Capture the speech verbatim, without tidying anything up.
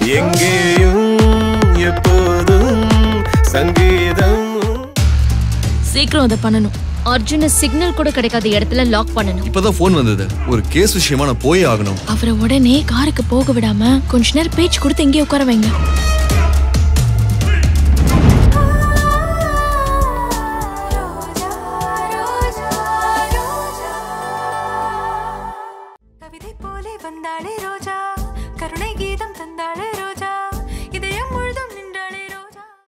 எங்கேயும் எப்போதும் சங்கீதம். சீக்கிரம் அதை பண்ணணும். அர்ஜுன சிக்னல் கூட கிடைக்காத இடத்துல லாக் பண்ணணும். இப்பதான் போன் வந்தது. ஒரு கேஸ் விஷயமா நான் போய் ஆகணும். அவரை உடனே காருக்கு போக விடாம கொஞ்ச நேரம் பேச்சு கொடுத்து எங்கே உட்கார வைங்க. கவிதை போலே வந்தாளே